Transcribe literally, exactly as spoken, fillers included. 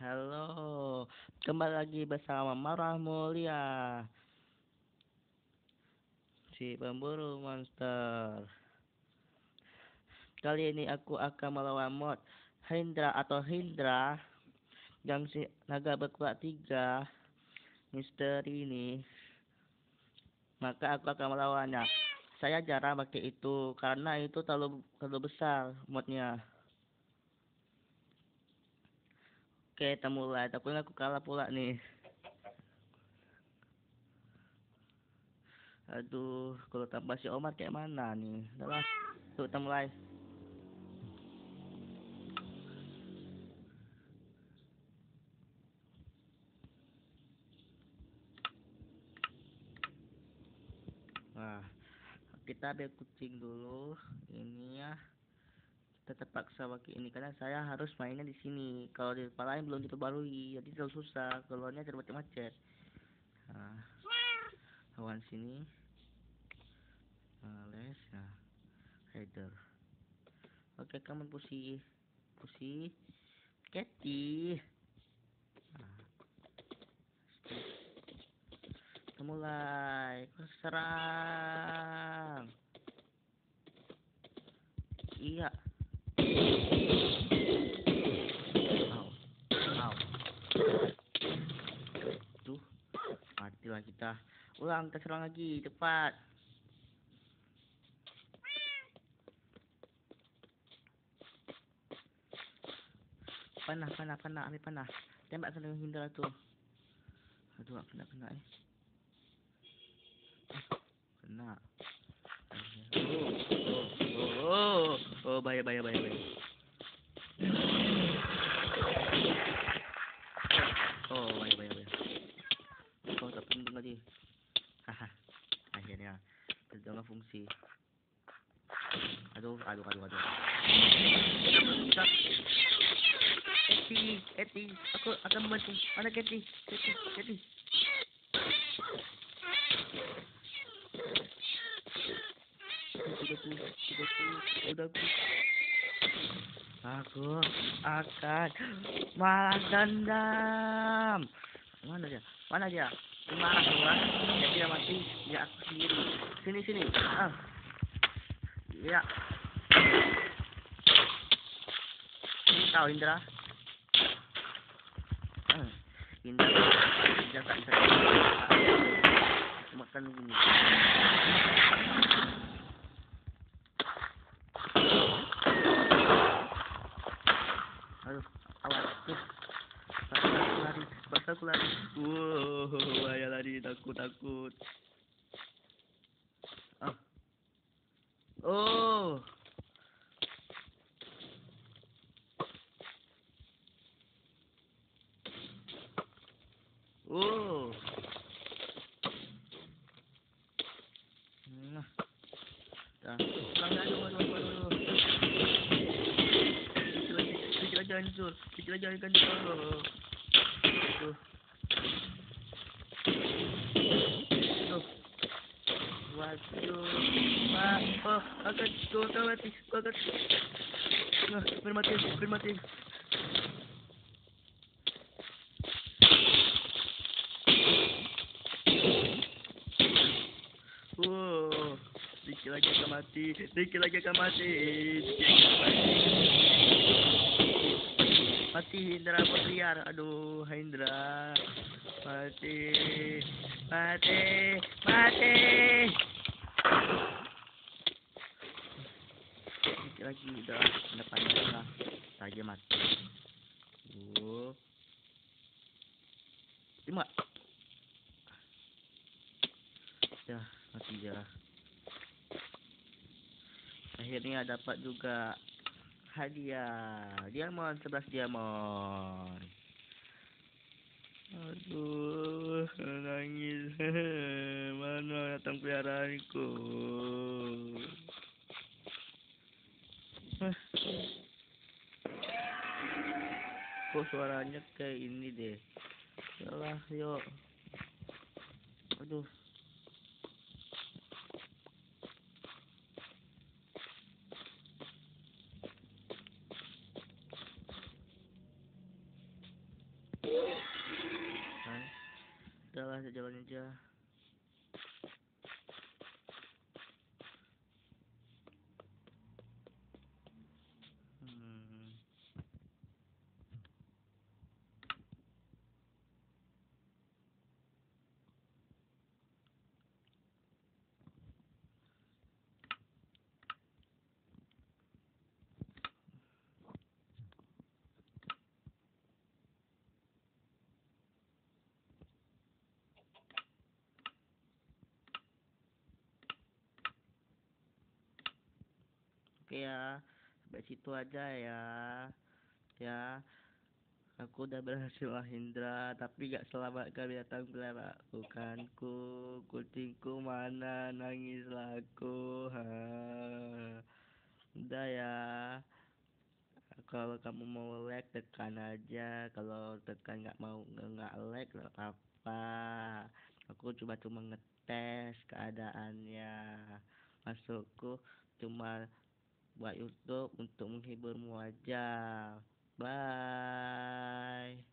Halo, kembali lagi bersama Marah Mulia, si pemburu monster. Kali ini aku akan melawan mod Hydra atau Hydra yang si naga berkuat tiga misteri ini. Maka aku akan melawannya. Saya jarang pakai itu karena itu terlalu terlalu besar modnya. Oke, kita mulai. Tapi aku kalah pula nih. Aduh, kalau tambah si Omar kayak mana nih? Udah, tuh kita mulai. Nah, kita ambil kucing dulu. Ini ya. Kita terpaksa pakai ini karena saya harus mainnya di sini. Kalau di tempat lain belum diperbarui, jadi terlalu susah. Keluarnya terlalu macet. Nah, lawan sini. Nah, les. Nah, header. Oke, kamu pusi. Pusi. Cathy. Nah, kita mulai. Serang. Iya. Au. Au. Tuh. Matilah kita. Ulang, kita serang lagi. Cepat. Panah, panah, panah. Ambil panah. Tembak ke Hindra tuh. Aduh, kena, kena eh. Kena. Oh, oh, oh, oh, bahaya, bahaya, bahaya, bahaya. Oh, bahaya, bahaya, bahaya. Oh, tak penting tadi. Haha, akhirnya terdengar fungsi. Aduh, aduh, aduh, aduh. Eti, Eti, aku akan membantu. Mana Eti? Eti, Eti. Udah, udah, udah. Aku akan malas dendam. Mana dia? Mana dia? Marah gua. Ya dia mati. Ya aku sendiri. Sini sini. Ah. Ya. Ini tahu Indra. Ah. Indra. Indra tak bisa. Makan gini. Aduh, awas tuh. Aku lari, pas aku lari. Wow, bahaya lari, takut takut. Ah. Oh. Oh. Nah. Dah. Pulang aduh, aduh, aduh, aduh. Kecil aja hancur, kecil aja hancur. Tuh. Tuh. Waduh. Wah, oh, akan kau akan mati, kau akan. Nah, bermati, bermati. Wow, dikit lagi akan mati, dikit lagi akan mati, dikit lagi akan mati. Mati Hindra berliar, aduh Hindra, mati, mati, mati. Dikit lagi udah depannya lah, saja mati. Uh, lima, ya mati ya. Akhirnya dapat juga hadiah diamond, sebelas diamond. Aduh, nangis. Mana datang peliharaanku? Kok suaranya kayak ini deh. Yalah, yuk. Aduh. kita jalan aja. Hmm. Oke ya, sampai situ aja ya. Ya, aku udah berhasil Mahindra, tapi gak selamatkan binatang peliharaanku. Kucingku mana, nangislah aku. Ha. Udah ya. Kalau kamu mau like tekan aja. Kalau tekan nggak mau nggak like nggak apa-apa. Aku cuma cuma ngetes keadaannya. Masukku cuma buat YouTube untuk menghiburmu aja. Bye.